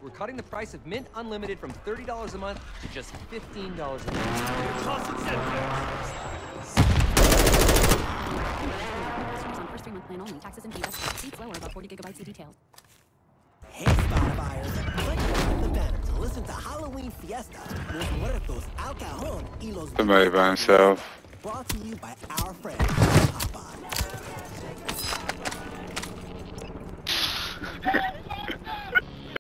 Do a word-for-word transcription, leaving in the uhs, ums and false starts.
we're cutting the price of Mint Unlimited from thirty dollars a month to just fifteen dollars a month. Cost incentive. On first three-month plan only. Taxes and fees. Seats lower above forty gigabytes of details. Hey, Spotifyers, click on the banner to listen to Halloween Fiesta, Los Muertos, Al Cajón, y Los Somebody by himself. Brought to you by our friend, Papa.